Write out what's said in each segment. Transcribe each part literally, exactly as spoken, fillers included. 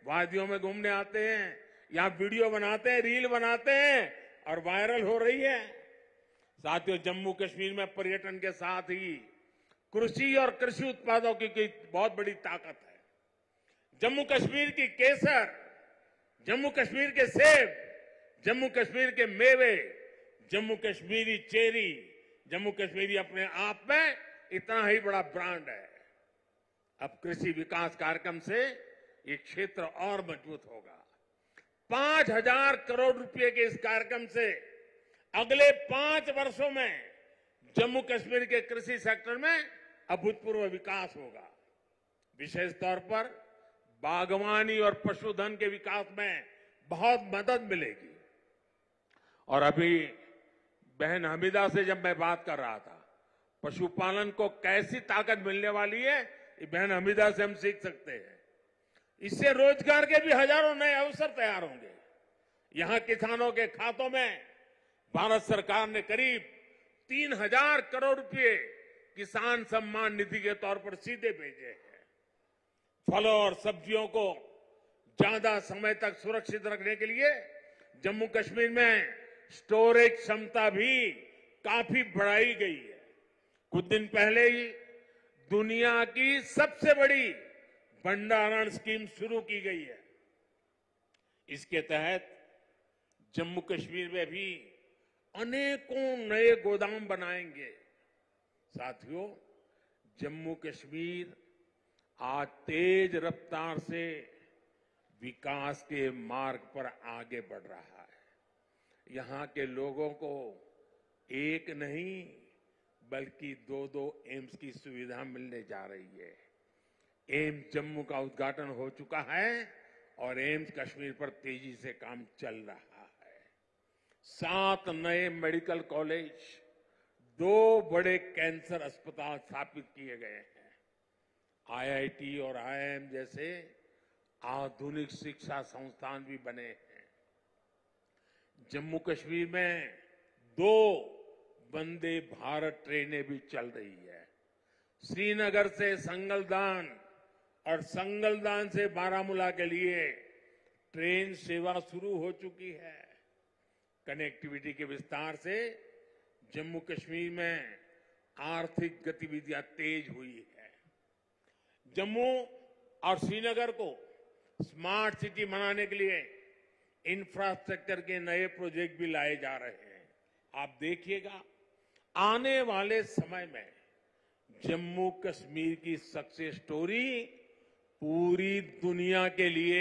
वादियों में घूमने आते हैं, यहां वीडियो बनाते हैं, रील बनाते हैं और वायरल हो रही है। साथियों, जम्मू कश्मीर में पर्यटन के साथ ही कृषि और कृषि उत्पादों की, की बहुत बड़ी ताकत है। जम्मू कश्मीर की केसर, जम्मू कश्मीर के सेब, जम्मू कश्मीर के मेवे, जम्मू कश्मीरी चेरी, जम्मू कश्मीरी अपने आप में इतना ही बड़ा ब्रांड है। अब कृषि विकास कार्यक्रम से ये क्षेत्र और मजबूत होगा। पांच हजार करोड़ रुपए के इस कार्यक्रम से अगले पांच वर्षों में जम्मू कश्मीर के कृषि सेक्टर में अभूतपूर्व विकास होगा। विशेष तौर पर बागवानी और पशुधन के विकास में बहुत मदद मिलेगी। और अभी बहन हमीदा से जब मैं बात कर रहा था, पशुपालन को कैसी ताकत मिलने वाली है, ये बहन हमीदा से हम सीख सकते हैं। इससे रोजगार के भी हजारों नए अवसर तैयार होंगे। यहां किसानों के खातों में भारत सरकार ने करीब तीन हजार करोड़ रुपए किसान सम्मान निधि के तौर पर सीधे भेजे हैं। फलों और सब्जियों को ज्यादा समय तक सुरक्षित रखने के लिए जम्मू कश्मीर में स्टोरेज क्षमता भी काफी बढ़ाई गई है। कुछ दिन पहले ही दुनिया की सबसे बड़ी भंडारण स्कीम शुरू की गई है। इसके तहत जम्मू कश्मीर में भी अनेकों नए गोदाम बनाएंगे। साथियों, जम्मू कश्मीर आज तेज रफ्तार से विकास के मार्ग पर आगे बढ़ रहा है। यहां के लोगों को एक नहीं बल्कि दो दो एम्स की सुविधा मिलने जा रही है। एम्स जम्मू का उद्घाटन हो चुका है और एम्स कश्मीर पर तेजी से काम चल रहा है। सात नए मेडिकल कॉलेज, दो बड़े कैंसर अस्पताल स्थापित किए गए हैं। आईआईटी और आईआईएम जैसे आधुनिक शिक्षा संस्थान भी बने हैं। जम्मू कश्मीर में दो वंदे भारत ट्रेनें भी चल रही है। श्रीनगर से संगलदान और संगलदान से बारामूला के लिए ट्रेन सेवा शुरू हो चुकी है। कनेक्टिविटी के विस्तार से जम्मू कश्मीर में आर्थिक गतिविधियां तेज हुई है। जम्मू और श्रीनगर को स्मार्ट सिटी बनाने के लिए इंफ्रास्ट्रक्चर के नए प्रोजेक्ट भी लाए जा रहे हैं। आप देखिएगा, आने वाले समय में जम्मू कश्मीर की सक्सेस स्टोरी पूरी दुनिया के लिए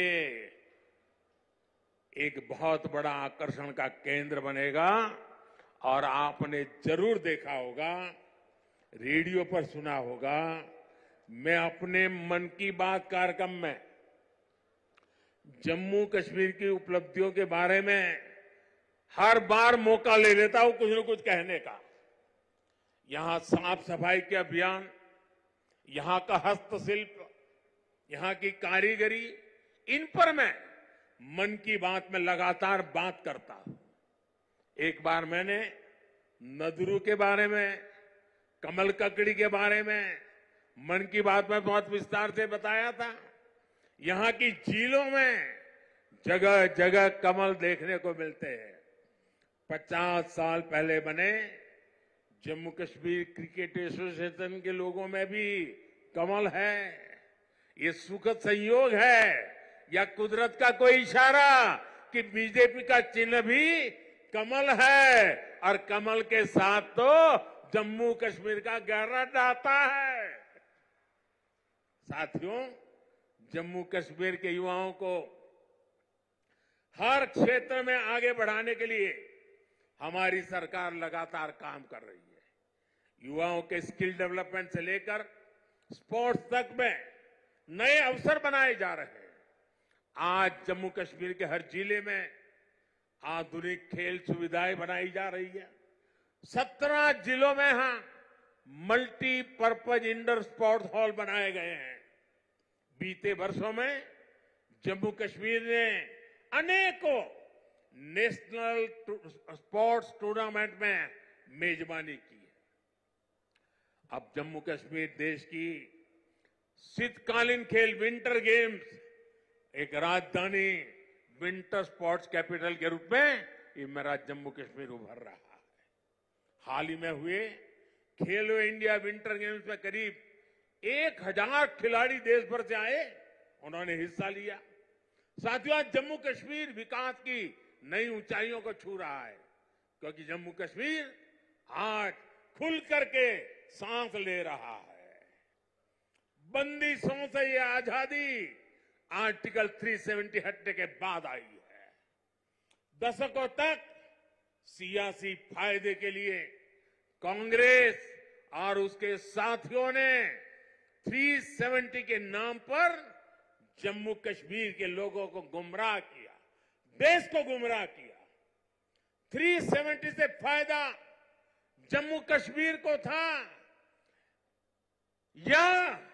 एक बहुत बड़ा आकर्षण का केंद्र बनेगा। और आपने जरूर देखा होगा, रेडियो पर सुना होगा, मैं अपने मन की बात कार्यक्रम में जम्मू कश्मीर की उपलब्धियों के बारे में हर बार मौका ले लेता हूं कुछ न कुछ कहने का। यहां साफ सफाई के अभियान, यहां का हस्तशिल्प, यहां की कारीगरी, इन पर मैं मन की बात में लगातार बात करता हूं। एक बार मैंने नदरू के बारे में, कमल ककड़ी के बारे में मन की बात में बहुत विस्तार से बताया था। यहां की झीलों में जगह जगह कमल देखने को मिलते हैं। पचास साल पहले बने जम्मू कश्मीर क्रिकेट एसोसिएशन के लोगों में भी कमल है। ये सुखद संयोग है या कुदरत का कोई इशारा कि बीजेपी का चिन्ह भी कमल है और कमल के साथ तो जम्मू कश्मीर का गहरा नाता है। साथियों, जम्मू कश्मीर के युवाओं को हर क्षेत्र में आगे बढ़ाने के लिए हमारी सरकार लगातार काम कर रही है। युवाओं के स्किल डेवलपमेंट से लेकर स्पोर्ट्स तक में नए अवसर बनाए जा रहे हैं। आज जम्मू कश्मीर के हर जिले में आधुनिक खेल सुविधाएं बनाई जा रही है। सत्रह जिलों में यहां मल्टीपर्पज इंडोर स्पोर्ट्स हॉल बनाए गए हैं। बीते वर्षों में जम्मू कश्मीर ने अनेकों नेशनल स्पोर्ट्स टूर्नामेंट में मेजबानी की है। अब जम्मू कश्मीर देश की शीतकालीन खेल विंटर गेम्स एक राजधानी विंटर स्पोर्ट्स कैपिटल के रूप में ये मेरा जम्मू कश्मीर उभर रहा है। हाल ही में हुए खेलो इंडिया विंटर गेम्स में करीब एक हजार खिलाड़ी देश भर से आए, उन्होंने हिस्सा लिया। साथियों, आज जम्मू कश्मीर विकास की नई ऊंचाइयों को छू रहा है, क्योंकि जम्मू कश्मीर आज खुल करके सांस ले रहा है। बंदिशों से ये आजादी आर्टिकल तीन सौ सत्तर हटने के बाद आई है। दशकों तक सियासी फायदे के लिए कांग्रेस और उसके साथियों ने तीन सौ सत्तर के नाम पर जम्मू कश्मीर के लोगों को गुमराह किया, देश को गुमराह किया। तीन सौ सत्तर से फायदा जम्मू कश्मीर को था या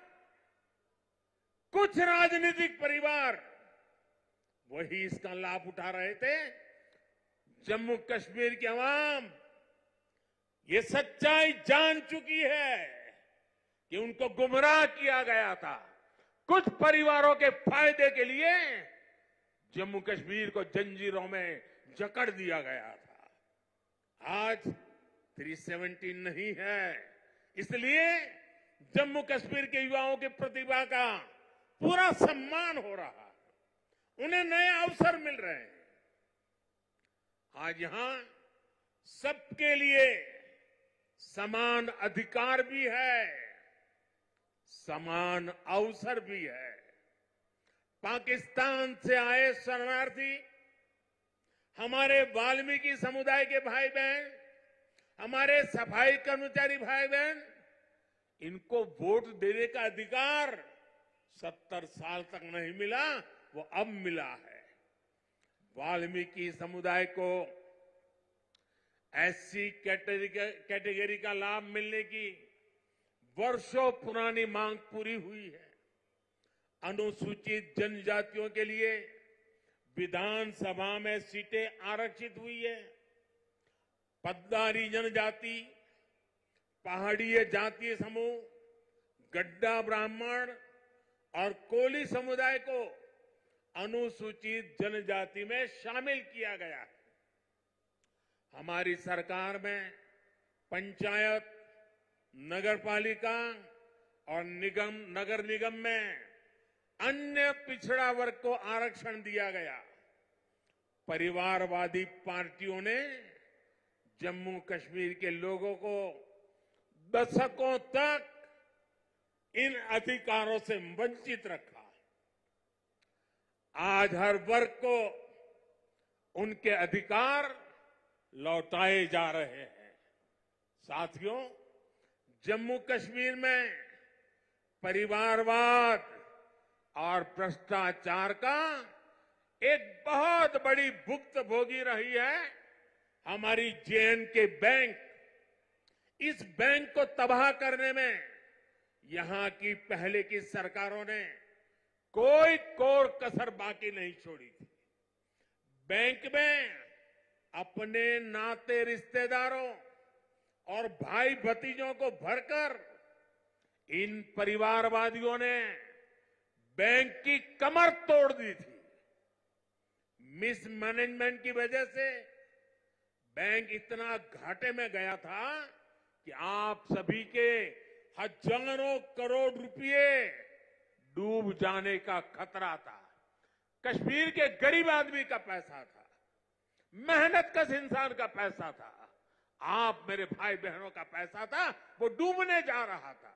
कुछ राजनीतिक परिवार वही इसका लाभ उठा रहे थे? जम्मू कश्मीर की आवाम ये सच्चाई जान चुकी है कि उनको गुमराह किया गया था। कुछ परिवारों के फायदे के लिए जम्मू कश्मीर को जंजीरों में जकड़ दिया गया था। आज तीन सौ सत्तर नहीं है, इसलिए जम्मू कश्मीर के युवाओं की प्रतिभा का पूरा सम्मान हो रहा है, उन्हें नए अवसर मिल रहे हैं। आज यहां सबके लिए समान अधिकार भी है, समान अवसर भी है। पाकिस्तान से आए शरणार्थी, हमारे वाल्मीकि समुदाय के भाई बहन, हमारे सफाई कर्मचारी भाई बहन, इनको वोट देने का अधिकार सत्तर साल तक नहीं मिला, वो अब मिला है। वाल्मीकि समुदाय को एससी कैटेगरी का लाभ मिलने की वर्षों पुरानी मांग पूरी हुई है। अनुसूचित जनजातियों के लिए विधानसभा में सीटें आरक्षित हुई है। पद्दारी जनजाति, पहाड़ीय जातीय समूह, गड्ढा ब्राह्मण और कोली समुदाय को अनुसूचित जनजाति में शामिल किया गया है। हमारी सरकार में पंचायत, नगरपालिका और निगम नगर निगम में अन्य पिछड़ा वर्ग को आरक्षण दिया गया। परिवारवादी पार्टियों ने जम्मू कश्मीर के लोगों को दशकों तक इन अधिकारों से वंचित रखा। आज हर वर्ग को उनके अधिकार लौटाए जा रहे हैं। साथियों, जम्मू कश्मीर में परिवारवाद और भ्रष्टाचार का एक बहुत बड़ी भुक्तभोगी रही है हमारी जे एंड के बैंक। इस बैंक को तबाह करने में यहां की पहले की सरकारों ने कोई कोर कसर बाकी नहीं छोड़ी थी। बैंक में अपने नाते रिश्तेदारों और भाई भतीजों को भरकर इन परिवारवादियों ने बैंक की कमर तोड़ दी थी। मिसमैनेजमेंट की वजह से बैंक इतना घाटे में गया था कि आप सभी के हजारों करोड़ रुपए डूब जाने का खतरा था। कश्मीर के गरीब आदमी का पैसा था, मेहनतकश इंसान का पैसा था, आप मेरे भाई बहनों का पैसा था, वो डूबने जा रहा था।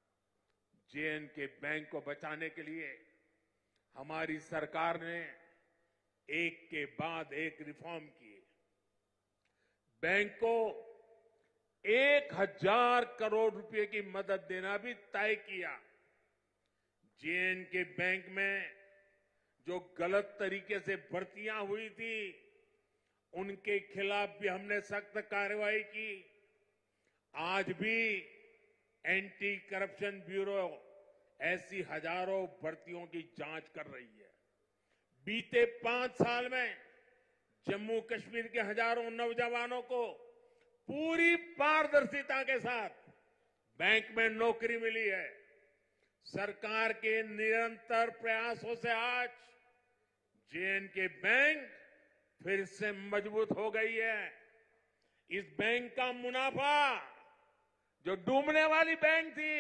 जे एंड के बैंक को बचाने के लिए हमारी सरकार ने एक के बाद एक रिफॉर्म किए। बैंक को एक हजार करोड़ रुपए की मदद देना भी तय किया। जे एंड के बैंक में जो गलत तरीके से भर्तियां हुई थी, उनके खिलाफ भी हमने सख्त कार्रवाई की। आज भी एंटी करप्शन ब्यूरो ऐसी हजारों भर्तियों की जांच कर रही है। बीते पांच साल में जम्मू कश्मीर के हजारों नौजवानों को पूरी पारदर्शिता के साथ बैंक में नौकरी मिली है। सरकार के निरंतर प्रयासों से आज जेएनके बैंक फिर से मजबूत हो गई है। इस बैंक का मुनाफा, जो डूबने वाली बैंक थी,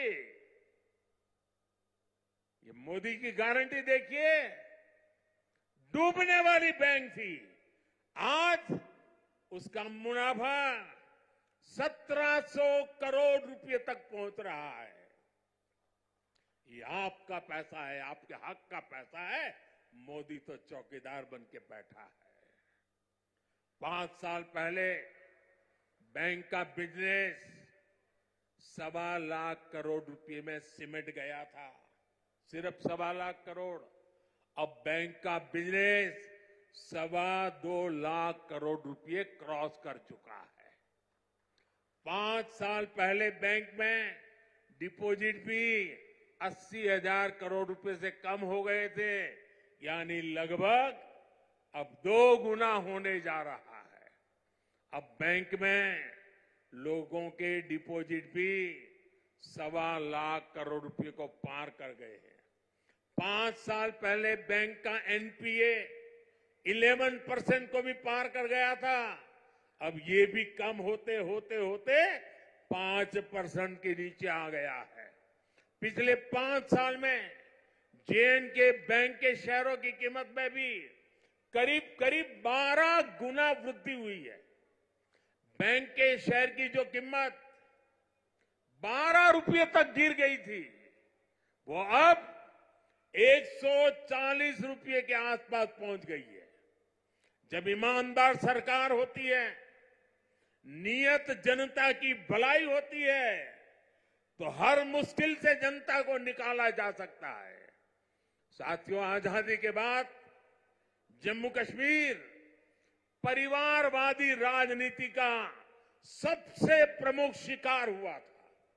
ये मोदी की गारंटी देखिए, डूबने वाली बैंक थी, आज उसका मुनाफा सत्रह सौ करोड़ रुपए तक पहुंच रहा है। ये आपका पैसा है, आपके हक का पैसा है। मोदी तो चौकीदार बन के बैठा है। पांच साल पहले बैंक का बिजनेस सवा लाख करोड़ रुपए में सिमट गया था, सिर्फ सवा लाख करोड़। अब बैंक का बिजनेस सवा दो लाख करोड़ रुपए क्रॉस कर चुका है। पांच साल पहले बैंक में डिपॉजिट भी अस्सी हजार करोड़ रुपए से कम हो गए थे, यानी लगभग अब दो गुना होने जा रहा है। अब बैंक में लोगों के डिपॉजिट भी सवा लाख करोड़ रुपए को पार कर गए हैं। पांच साल पहले बैंक का एनपीए ग्यारह परसेंट को भी पार कर गया था। अब ये भी कम होते होते होते पांच परसेंट के नीचे आ गया है। पिछले पांच साल में जेएनके बैंक के शेयरों की कीमत में भी करीब करीब बारह गुना वृद्धि हुई है। बैंक के शेयर की जो कीमत बारह रुपये तक गिर गई थी, वो अब एक सौ चालीस रुपये के आसपास पहुंच गई है। जब ईमानदार सरकार होती है, नियत जनता की भलाई होती है, तो हर मुश्किल से जनता को निकाला जा सकता है। साथियों, आजादी के बाद जम्मू कश्मीर परिवारवादी राजनीति का सबसे प्रमुख शिकार हुआ था।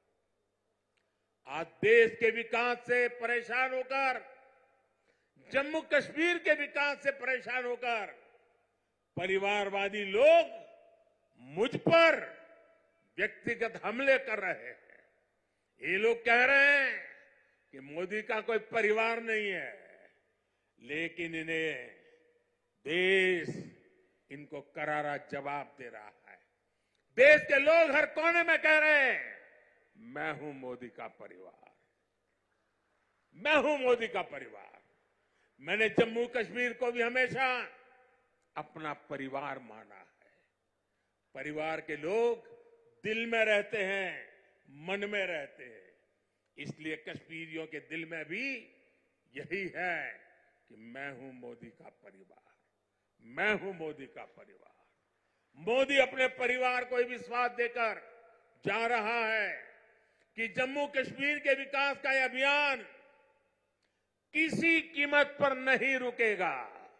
आज देश के विकास से परेशान होकर, जम्मू कश्मीर के विकास से परेशान होकर परिवारवादी लोग मुझ पर व्यक्तिगत हमले कर रहे हैं। ये लोग कह रहे हैं कि मोदी का कोई परिवार नहीं है, लेकिन इन्हें देश इनको करारा जवाब दे रहा है। देश के लोग हर कोने में कह रहे हैं, मैं हूं मोदी का परिवार, मैं हूं मोदी का परिवार। मैंने जम्मू कश्मीर को भी हमेशा अपना परिवार माना है। परिवार के लोग दिल में रहते हैं, मन में रहते हैं। इसलिए कश्मीरियों के दिल में भी यही है कि मैं हूं मोदी का परिवार, मैं हूं मोदी का परिवार। मोदी अपने परिवार को विश्वास देकर जा रहा है कि जम्मू कश्मीर के विकास का यह अभियान किसी कीमत पर नहीं रुकेगा।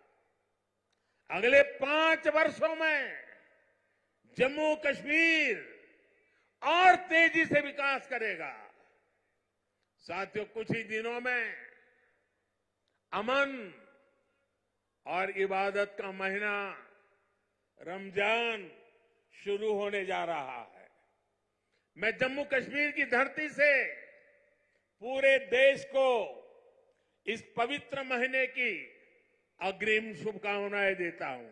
अगले पांच वर्षों में जम्मू कश्मीर और तेजी से विकास करेगा। साथियों, कुछ ही दिनों में अमन और इबादत का महीना रमजान शुरू होने जा रहा है। मैं जम्मू कश्मीर की धरती से पूरे देश को इस पवित्र महीने की अग्रिम शुभकामनाएं देता हूं।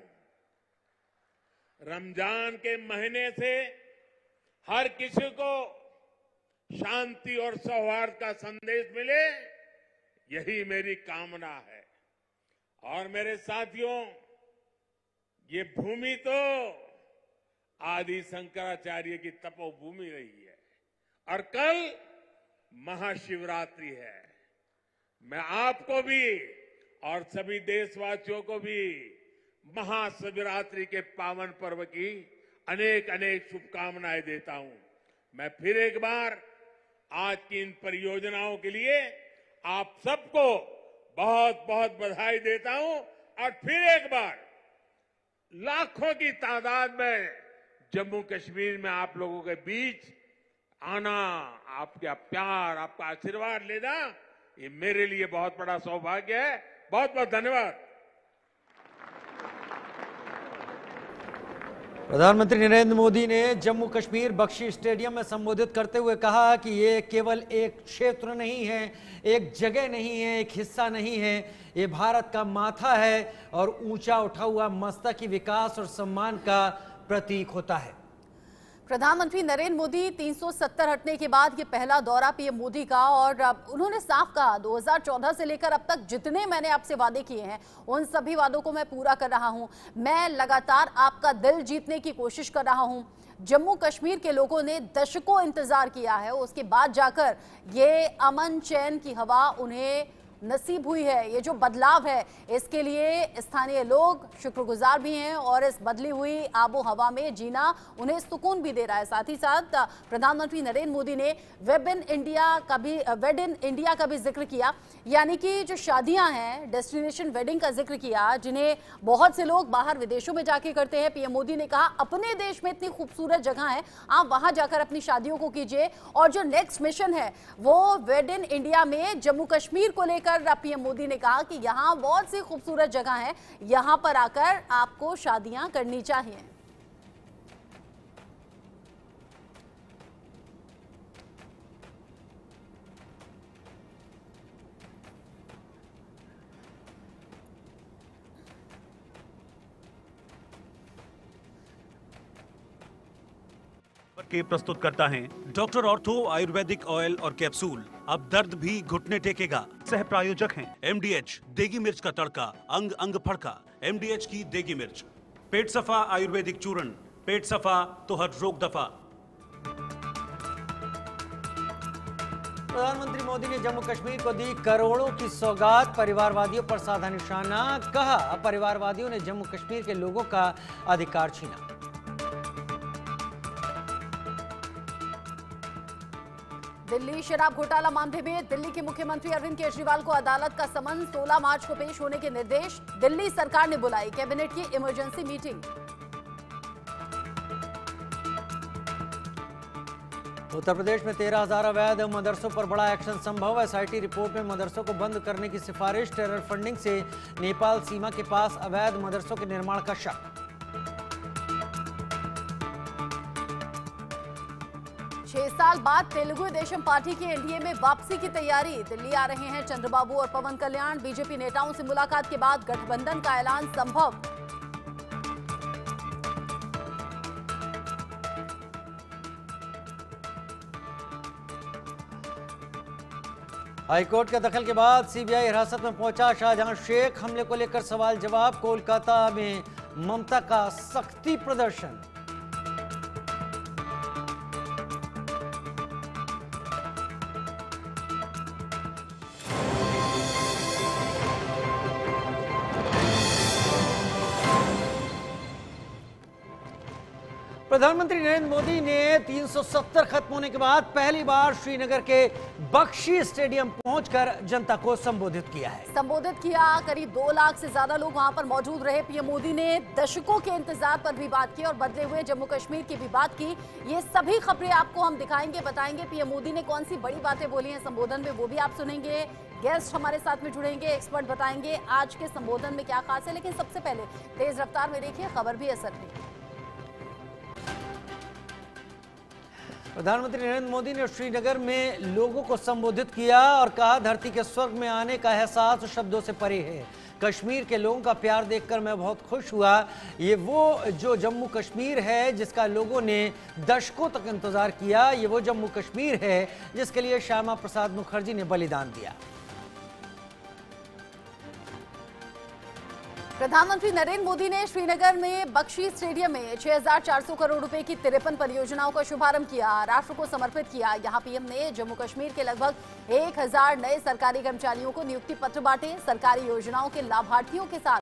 रमजान के महीने से हर किसी को शांति और सौहार्द का संदेश मिले, यही मेरी कामना है। और मेरे साथियों, ये भूमि तो आदि शंकराचार्य की तपोभूमि रही है और कल महाशिवरात्रि है। मैं आपको भी और सभी देशवासियों को भी महाशिवरात्रि के पावन पर्व की अनेक अनेक शुभकामनाएं देता हूं। मैं फिर एक बार आज की इन परियोजनाओं के लिए आप सबको बहुत बहुत बधाई देता हूं और फिर एक बार लाखों की तादाद में जम्मू कश्मीर में आप लोगों के बीच आना, आपका प्यार, आपका आशीर्वाद लेना, ये मेरे लिए बहुत बड़ा सौभाग्य है। बहुत बहुत धन्यवाद। प्रधानमंत्री नरेंद्र मोदी ने जम्मू कश्मीर बख्शी स्टेडियम में संबोधित करते हुए कहा कि ये केवल एक क्षेत्र नहीं है, एक जगह नहीं है, एक हिस्सा नहीं है, ये भारत का माथा है और ऊंचा उठा हुआ मस्तक ही विकास और सम्मान का प्रतीक होता है। प्रधानमंत्री नरेंद्र मोदी तीन सौ सत्तर हटने के बाद ये पहला दौरा पीएम मोदी का, और उन्होंने साफ कहा दो हज़ार चौदह से लेकर अब तक जितने मैंने आपसे वादे किए हैं उन सभी वादों को मैं पूरा कर रहा हूं। मैं लगातार आपका दिल जीतने की कोशिश कर रहा हूं। जम्मू कश्मीर के लोगों ने दशकों इंतजार किया है, उसके बाद जाकर ये अमन चैन की हवा उन्हें नसीब हुई है। ये जो बदलाव है इसके लिए स्थानीय लोग शुक्रगुजार भी हैं और इस बदली हुई आबो हवा में जीना उन्हें सुकून भी दे रहा है। साथ ही साथ प्रधानमंत्री नरेंद्र मोदी ने वेब इन इंडिया का भी वेड इन इंडिया का भी जिक्र किया, यानी कि जो शादियां हैं डेस्टिनेशन वेडिंग का जिक्र किया, जिन्हें बहुत से लोग बाहर विदेशों में जाके करते हैं। पीएम मोदी ने कहा अपने देश में इतनी खूबसूरत जगह है, आप वहां जाकर अपनी शादियों को कीजिए। और जो नेक्स्ट मिशन है वो वेड इन इंडिया में जम्मू कश्मीर को लेकर पीएम मोदी ने कहा कि यहां बहुत सी खूबसूरत जगह है, यहां पर आकर आपको शादियां करनी चाहिए। के प्रस्तुत करता है डॉक्टर ऑर्थो आयुर्वेदिक ऑयल और कैप्सूल। अब दर्द भी घुटने टेकेगा। सह प्रायोजक हैं एमडीएच देगी मिर्च का तड़का, अंग अंग फड़का। एमडीएच की देगी मिर्च। पेट सफा आयुर्वेदिक चूर्ण, पेट सफा तो हर रोग दफा। प्रधानमंत्री मोदी ने जम्मू कश्मीर को दी करोड़ों की सौगात, परिवारवादियों पर साधा निशाना। कहा परिवारवादियों ने जम्मू कश्मीर के लोगों का अधिकार छीना। दिल्ली शराब घोटाला मामले में दिल्ली के मुख्यमंत्री अरविंद केजरीवाल को अदालत का समन, सोलह मार्च को पेश होने के निर्देश। दिल्ली सरकार ने बुलाई कैबिनेट की इमरजेंसी मीटिंग। उत्तर प्रदेश में तेरह हजार अवैध मदरसों पर बड़ा एक्शन संभव। एसआईटी रिपोर्ट में मदरसों को बंद करने की सिफारिश। टेरर फंडिंग से नेपाल सीमा के पास अवैध मदरसों के निर्माण का शक। छह साल बाद तेलुगु देशम पार्टी की एनडीए में वापसी की तैयारी। दिल्ली आ रहे हैं चंद्रबाबू और पवन कल्याण। बीजेपी नेताओं से मुलाकात के बाद गठबंधन का ऐलान संभव। हाईकोर्ट के दखल के बाद सीबीआई हिरासत में पहुंचा शाहजहां शेख। हमले को लेकर सवाल जवाब। कोलकाता में ममता का सख्ती प्रदर्शन। प्रधानमंत्री नरेंद्र मोदी ने तीन सौ सत्तर खत्म होने के बाद पहली बार श्रीनगर के बख्शी स्टेडियम पहुंचकर जनता को संबोधित किया है। संबोधित किया, करीब दो लाख से ज्यादा लोग वहां पर मौजूद रहे। पीएम मोदी ने दशकों के इंतजार पर भी बात की और बदले हुए जम्मू कश्मीर की भी बात की। ये सभी खबरें आपको हम दिखाएंगे, बताएंगे पीएम मोदी ने कौन सी बड़ी बातें बोली हैं संबोधन में, वो भी आप सुनेंगे। गेस्ट हमारे साथ में जुड़ेंगे, एक्सपर्ट बताएंगे आज के संबोधन में क्या खास है। लेकिन सबसे पहले तेज रफ्तार में देखिए खबर भी असर नहीं। प्रधानमंत्री नरेंद्र मोदी ने श्रीनगर में लोगों को संबोधित किया और कहा धरती के स्वर्ग में आने का एहसास शब्दों से परे है। कश्मीर के लोगों का प्यार देखकर मैं बहुत खुश हुआ। ये वो जो जम्मू कश्मीर है जिसका लोगों ने दशकों तक इंतजार किया। ये वो जम्मू कश्मीर है जिसके लिए श्यामा प्रसाद मुखर्जी ने बलिदान दिया। प्रधानमंत्री नरेंद्र मोदी ने श्रीनगर में बख्शी स्टेडियम में छह हजार चार सौ करोड़ रुपए की तिरपन परियोजनाओं का शुभारंभ किया, राष्ट्र को समर्पित किया। यहां पीएम ने जम्मू कश्मीर के लगभग एक हजार नए सरकारी कर्मचारियों को नियुक्ति पत्र बांटे। सरकारी योजनाओं के लाभार्थियों के साथ